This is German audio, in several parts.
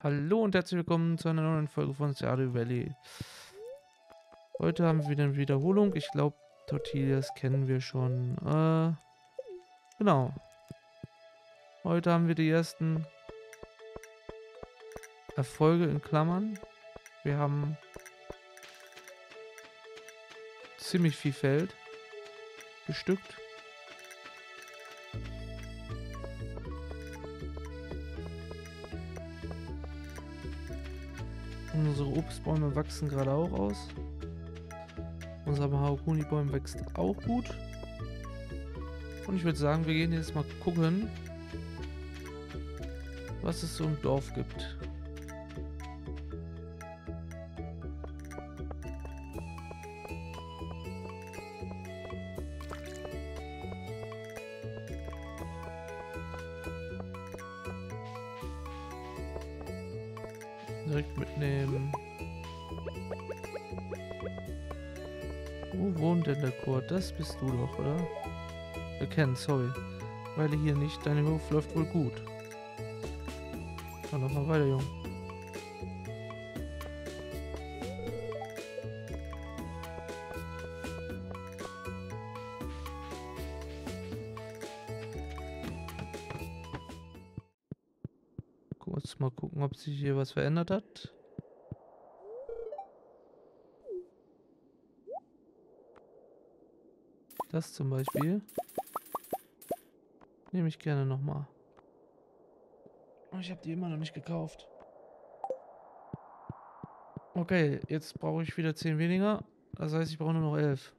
Hallo und herzlich willkommen zu einer neuen Folge von Stardew Valley. Heute haben wir wieder eine Wiederholung. Ich glaube, Tortillas kennen wir schon. Genau. Heute haben wir die ersten Erfolge in Klammern. Wir haben ziemlich viel Feld bestückt. Unsere Obstbäume wachsen gerade auch aus. Unser Mahagoni-Baum wächst auch gut. Und ich würde sagen, wir gehen jetzt mal gucken, was es so im Dorf gibt. Direkt mitnehmen. Wo wohnt denn der Kurt? Das bist du doch, oder? Erkennen, sorry. Weile hier nicht. Dein Hof läuft wohl gut. Dann noch mal weiter, Junge. Kurz mal gucken, ob sich hier was verändert hat. Das zum Beispiel. Nehme ich gerne nochmal. Ich habe die immer noch nicht gekauft. Okay, jetzt brauche ich wieder 10 weniger. Das heißt, ich brauche nur noch 11.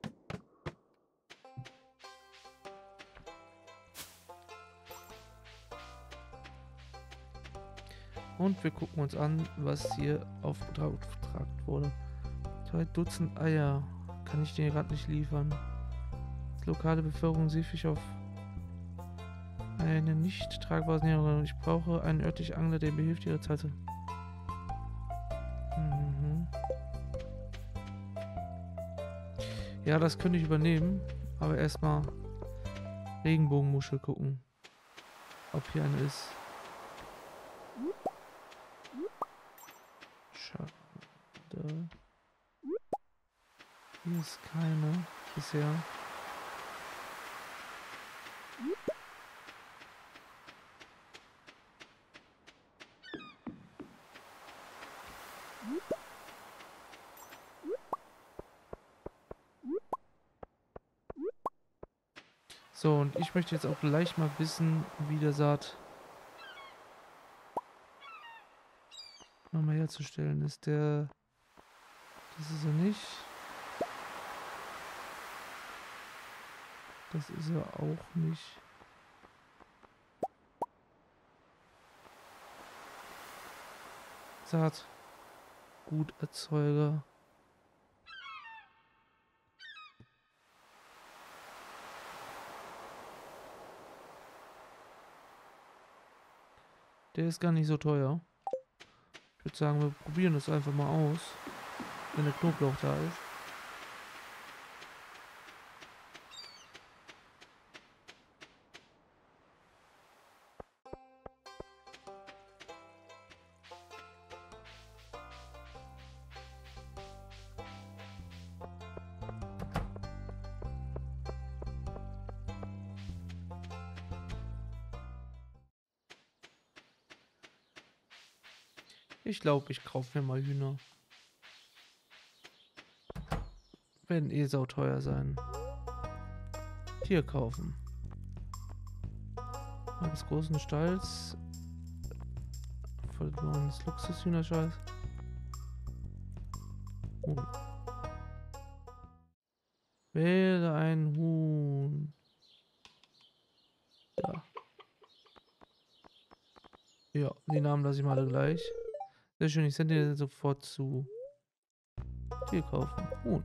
Und wir gucken uns an, was hier aufgetragen wurde. 2 Dutzend Eier kann ich dir gerade nicht liefern. Die lokale Bevölkerung sieht mich auf eine nicht tragbare Ernährung. Ich brauche einen örtlichen Angler, der mir hilft, ihre Zeit zu... Ja, das könnte ich übernehmen. Aber erstmal Regenbogenmuschel gucken. Ob hier eine ist. Schade. Hier ist keine bisher. So, und ich möchte jetzt auch gleich mal wissen, wie der Saat nochmal herzustellen ist. Das ist er nicht. Das ist er auch nicht. Saatguterzeuger. Der ist gar nicht so teuer. Ich würde sagen, wir probieren das einfach mal aus, wenn der Knoblauch da ist. Ich glaube, ich kaufe mir mal Hühner. Werden eh sauteuer sein. Tier kaufen. Eines großen Stalls. Voll des Luxushühnerscheiß. Huhn. Wähle ein Huhn. Ja. Ja, die Namen lasse ich mal alle gleich. Sehr schön, ich sende dir sofort zu. Tier kaufen. Huhn.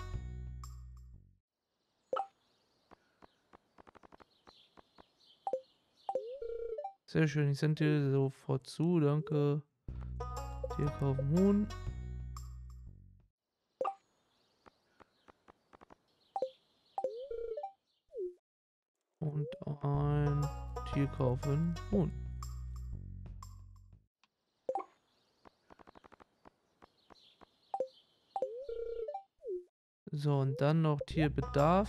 Sehr schön, ich sende dir sofort zu, danke. Tier kaufen, Huhn. Und ein Tier kaufen, Huhn. So, und dann noch Tierbedarf.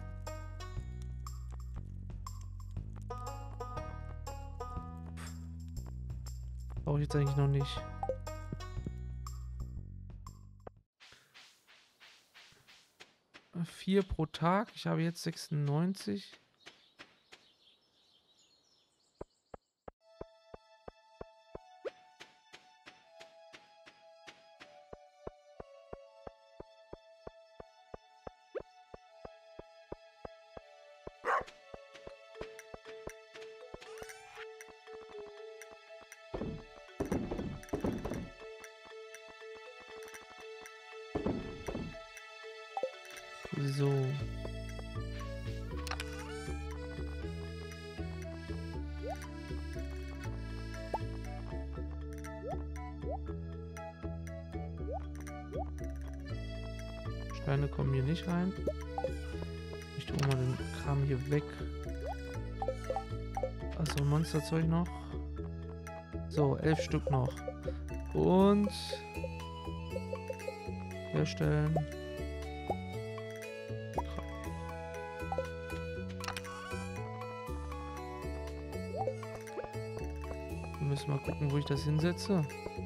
Brauche ich jetzt eigentlich noch nicht. Vier pro Tag. Ich habe jetzt 96. So. Steine kommen hier nicht rein. Ich tue mal den Kram hier weg. Also Monsterzeug noch. So, 11 Stück noch. Und herstellen. Wir müssen mal gucken, wo ich das hinsetze.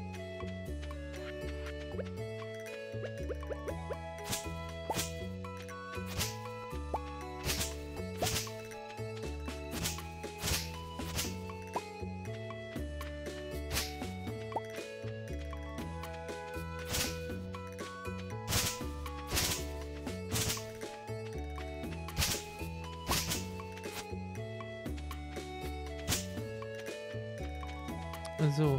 So.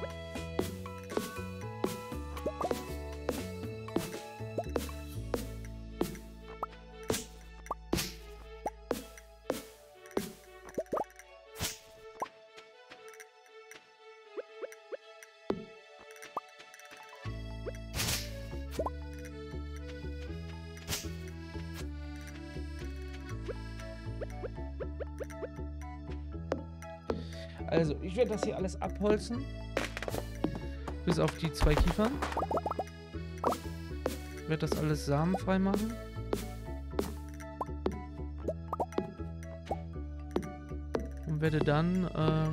Also, ich werde das hier alles abholzen. Bis auf die 2 Kiefern. Ich werde das alles samenfrei machen. Und werde dann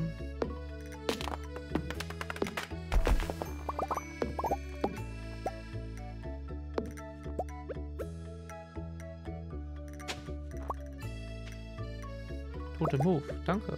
Totem Hof, danke.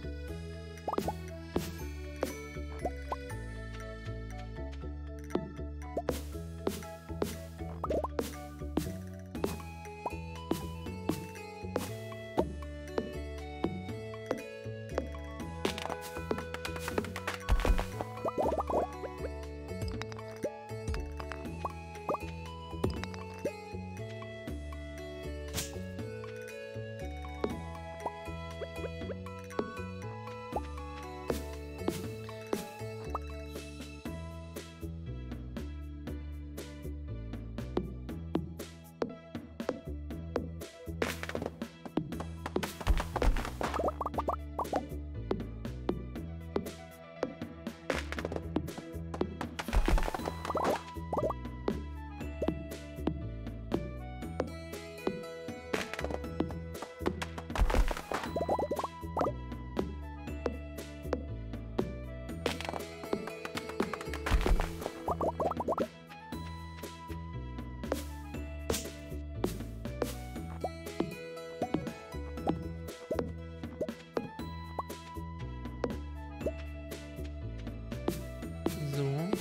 So.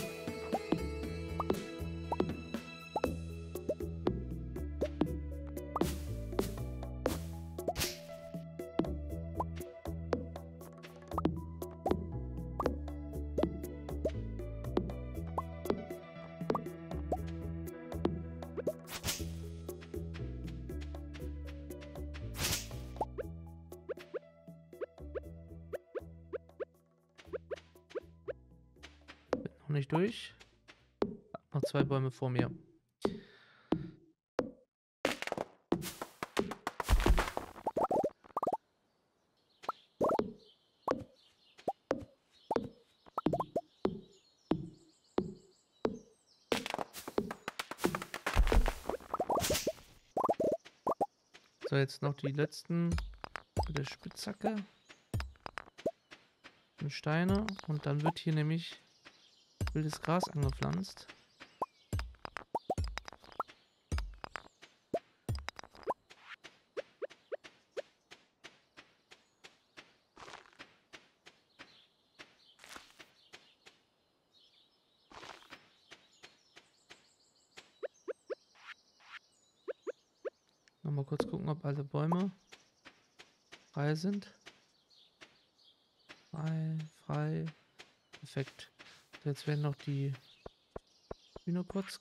Noch nicht durch. Noch 2 Bäume vor mir. So, jetzt noch die letzten mit der Spitzhacke. Und Steine. Und dann wird hier nämlich wildes Gras angepflanzt. Nochmal kurz gucken, ob alle Bäume frei sind. Frei, frei. Perfekt. So, jetzt werden noch die Hühner kurz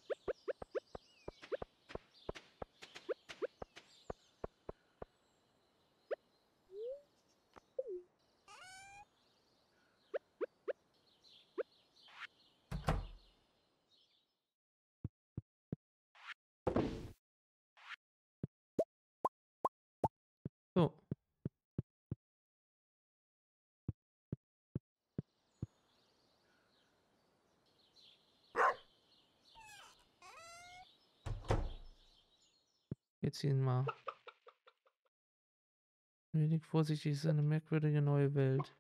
So. Jetzt hier mal. Wenig vorsichtig, ist eine merkwürdige neue Welt.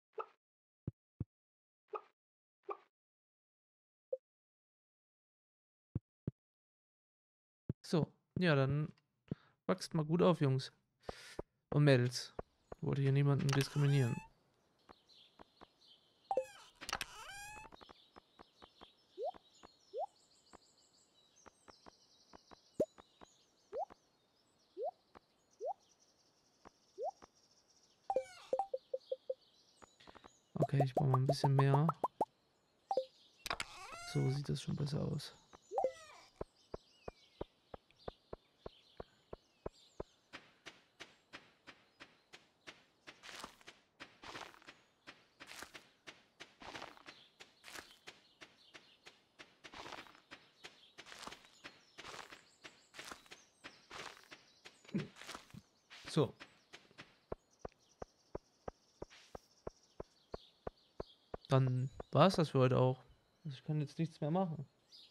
So, ja, dann wachst mal gut auf, Jungs. Und Mädels. Wollte hier niemanden diskriminieren. Okay, ich brauche mal ein bisschen mehr. So sieht das schon besser aus. So. Dann war es das für heute auch. Also ich kann jetzt nichts mehr machen.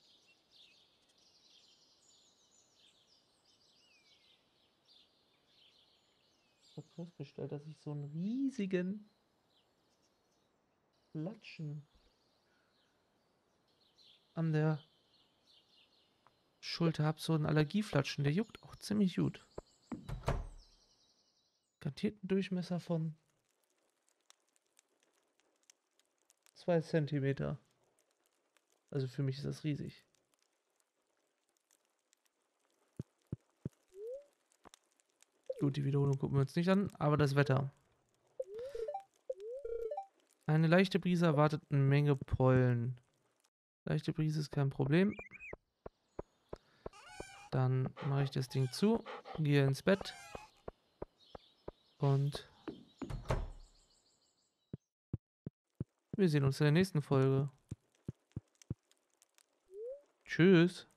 Ich habe festgestellt, dass ich so einen riesigen Latschen an der Schulter habe. So einen Allergieflatschen. Der juckt auch ziemlich gut. Garantierten Durchmesser von 2 Zentimeter. Also für mich ist das riesig. Gut, die Wiederholung gucken wir uns nicht an, aber das Wetter. Eine leichte Brise erwartet eine Menge Pollen. Leichte Brise ist kein Problem. Dann mache ich das Ding zu, gehe ins Bett und wir sehen uns in der nächsten Folge. Tschüss.